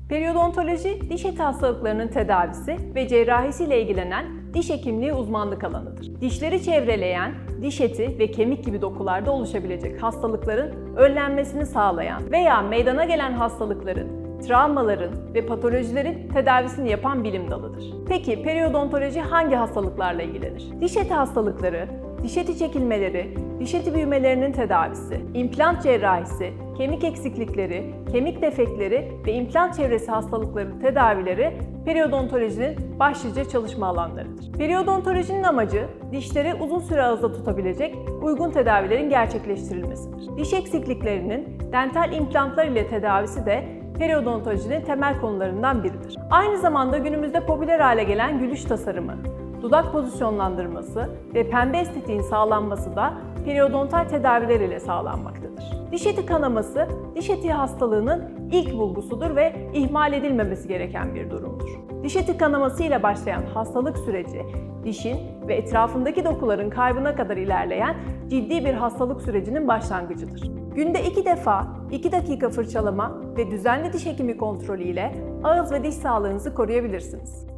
Periodontoloji, diş eti hastalıklarının tedavisi ve cerrahisiyle ilgilenen diş hekimliği uzmanlık alanıdır. Dişleri çevreleyen, diş eti ve kemik gibi dokularda oluşabilecek hastalıkların önlenmesini sağlayan veya meydana gelen hastalıkların, travmaların ve patolojilerin tedavisini yapan bilim dalıdır. Peki periodontoloji hangi hastalıklarla ilgilenir? Diş eti hastalıkları, diş eti çekilmeleri, diş eti büyümelerinin tedavisi, implant cerrahisi, kemik eksiklikleri, kemik defekleri ve implant çevresi hastalıkların tedavileri periodontolojinin başlıca çalışma alanlarıdır. Periodontolojinin amacı, dişleri uzun süre ağızda tutabilecek uygun tedavilerin gerçekleştirilmesidir. Diş eksikliklerinin dental implantlar ile tedavisi de periodontolojinin temel konularından biridir. Aynı zamanda günümüzde popüler hale gelen gülüş tasarımı, dudak pozisyonlandırması ve pembe estetiğin sağlanması da periodontal tedaviler ile sağlanmaktadır. Diş eti kanaması, diş eti hastalığının ilk bulgusudur ve ihmal edilmemesi gereken bir durumdur. Diş eti kanaması ile başlayan hastalık süreci, dişin ve etrafındaki dokuların kaybına kadar ilerleyen ciddi bir hastalık sürecinin başlangıcıdır. Günde 2 defa 2 dakika fırçalama ve düzenli diş hekimi kontrolü ile ağız ve diş sağlığınızı koruyabilirsiniz.